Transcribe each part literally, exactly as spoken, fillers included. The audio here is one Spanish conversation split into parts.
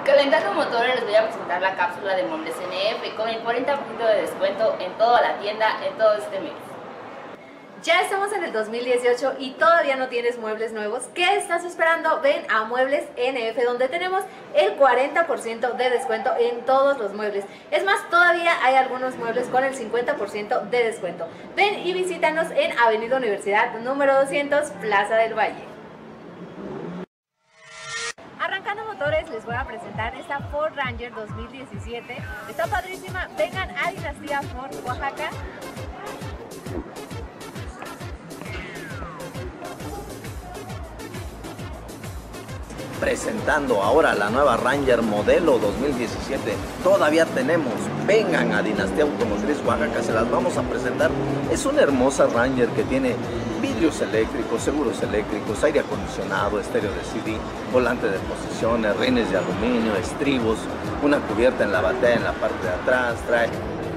Calentando motores, les voy a presentar la cápsula de Muebles N F con el cuarenta por ciento de descuento en toda la tienda en todo este mes. Ya estamos en el dos mil dieciocho y todavía no tienes muebles nuevos. ¿Qué estás esperando? Ven a Muebles N F, donde tenemos el cuarenta por ciento de descuento en todos los muebles. Es más, todavía hay algunos muebles con el cincuenta por ciento de descuento. Ven y visítanos en Avenida Universidad número doscientos, Plaza del Valle. Arrancando motores, les voy a presentar esta Ford Ranger dos mil diecisiete. Está padrísima. Vengan a Dinastía Ford, Oaxaca. Presentando ahora la nueva Ranger modelo dos mil diecisiete. Todavía tenemos. Vengan a Dinastía Automotriz Oaxaca, se las vamos a presentar. Es una hermosa Ranger que tiene vidrios eléctricos, seguros eléctricos, aire acondicionado, estéreo de C D, volante de posiciones, rines de aluminio, estribos, una cubierta en la batea en la parte de atrás, trae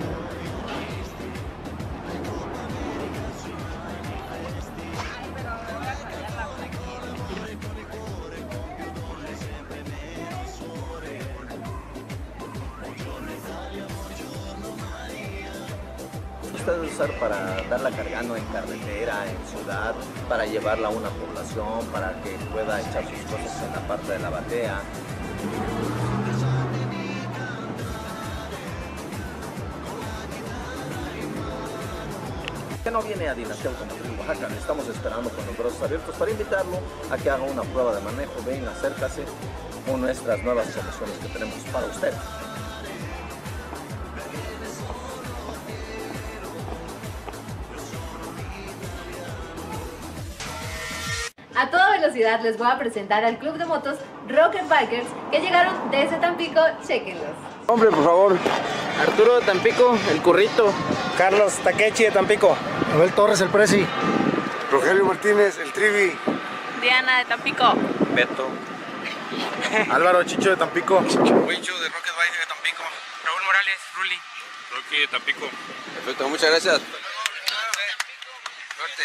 puede usar para darla cargando en carretera, en ciudad, para llevarla a una población, para que pueda echar sus cosas en la parte de la batea. Que no viene a Dinastía Automotriz Oaxaca, le estamos esperando con los brazos abiertos para invitarlo a que haga una prueba de manejo. Ven, acércase con nuestras nuevas promociones que tenemos para usted. A toda velocidad les voy a presentar al club de motos Rocket Bikers que llegaron desde Tampico. Chéquenlos. Nombre, por favor. Arturo de Tampico, el Currito. Carlos Takechi de Tampico. Abel Torres, el Prezi. Rogelio Martínez, el Trivi. Diana de Tampico. Beto. Álvaro Chicho de Tampico. Huicho de Rocket Bike de Tampico. Raúl Morales, Ruli. Rocky de Tampico. Perfecto, muchas gracias. Suerte.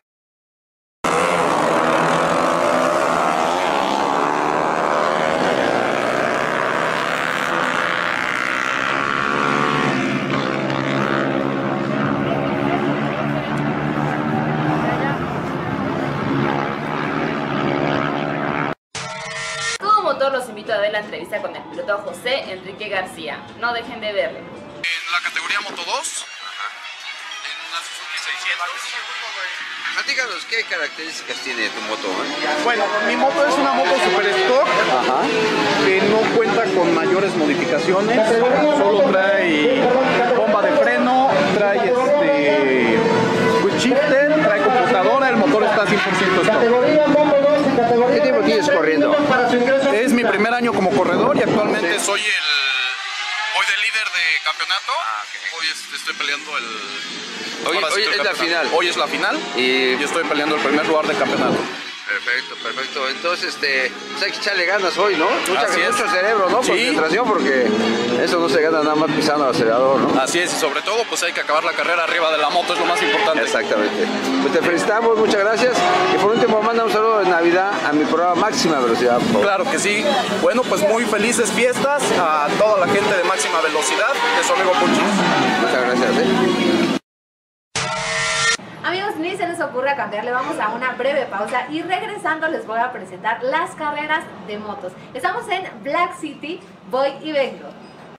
Los invito a ver la entrevista con el piloto José Enrique García. No dejen de verlo. En la categoría Moto dos, ajá, en una Suzuki seiscientos. Platícanos, ¿qué características tiene tu moto? ¿Eh? Bueno, mi moto es una moto super stock, ajá, que no cuenta con mayores modificaciones, solo trae bomba de freno, trae este quick shifter, trae computadora, el motor está cien por ciento stock. ¿Qué tiempo tienes corriendo? Es mi primer año como corredor y actualmente sí. Soy el... voy de líder de campeonato. Ah, okay. Hoy es, estoy peleando el... Hoy, hoy es la final. Hoy es la final y yo estoy peleando el primer lugar de campeonato. Perfecto, perfecto. Entonces, este, pues hay que echarle ganas hoy, ¿no? Mucha, mucho cerebro, ¿no? Sí. Concentración, porque eso no se gana nada más pisando el acelerador, ¿no? Así es, y sobre todo, pues hay que acabar la carrera arriba de la moto, es lo más importante. Exactamente. Pues te felicitamos, muchas gracias. Y por último, manda un saludo de Navidad a mi programa Máxima Velocidad, por favor. Claro que sí. Bueno, pues muy felices fiestas a toda la gente de Máxima Velocidad, de su amigo Puchis. Muchas gracias, ¿eh? Amigos, ni se les ocurra cambiarle, vamos a una breve pausa y regresando les voy a presentar las carreras de motos. Estamos en Black City, voy y vengo.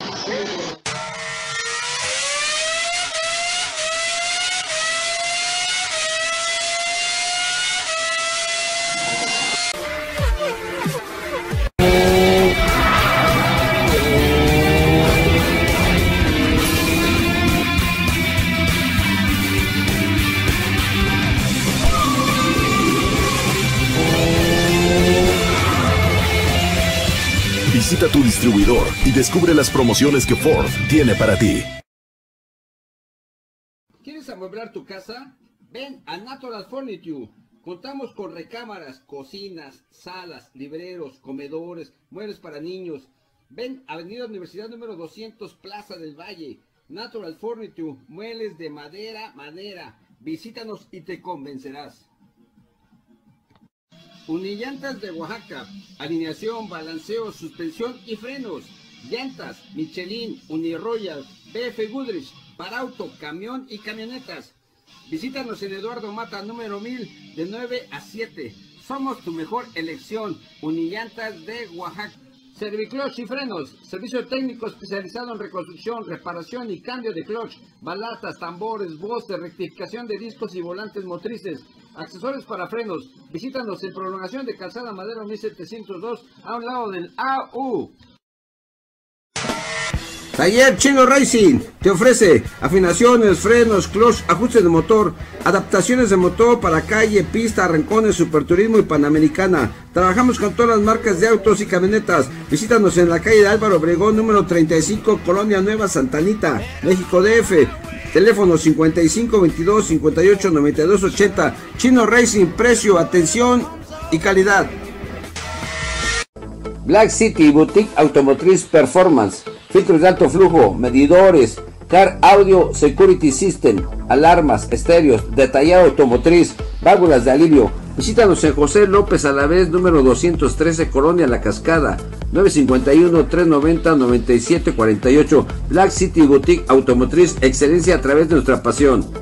Visita tu distribuidor y descubre las promociones que Ford tiene para ti. ¿Quieres amueblar tu casa? Ven a Natural Furniture. Contamos con recámaras, cocinas, salas, libreros, comedores, muebles para niños. Ven a Avenida Universidad número doscientos, Plaza del Valle. Natural Furniture, muebles de madera, madera. Visítanos y te convencerás. Unillantas de Oaxaca, alineación, balanceo, suspensión y frenos. Llantas, Michelin, Uniroyal, B F Goodrich, para auto, camión y camionetas. Visítanos en Eduardo Mata, número mil, de nueve a siete. Somos tu mejor elección. Unillantas de Oaxaca. Serviclutch y frenos, servicio técnico especializado en reconstrucción, reparación y cambio de clutch, balatas, tambores, voces, rectificación de discos y volantes motrices, accesorios para frenos. Visítanos en prolongación de Calzada Madero mil setecientos dos, a un lado del A U. Taller Chino Racing te ofrece afinaciones, frenos, clutch, ajustes de motor, adaptaciones de motor para calle, pista, arrancones, superturismo y panamericana. Trabajamos con todas las marcas de autos y camionetas. Visítanos en la calle de Álvaro Obregón, número treinta y cinco, Colonia Nueva Santa Anita, México D F. Teléfono cincuenta y cinco veintidós cincuenta y ocho noventa y dos ochenta. Chino Racing, precio, atención y calidad. Black City Boutique Automotriz Performance, filtros de alto flujo, medidores, Car Audio Security System, alarmas, estéreos, detallado automotriz, válvulas de alivio. Visítanos en José López Alavés, número doscientos trece, Colonia La Cascada, nueve cinco uno, tres noventa, noventa y siete cuarenta y ocho. Black City Boutique Automotriz, excelencia a través de nuestra pasión.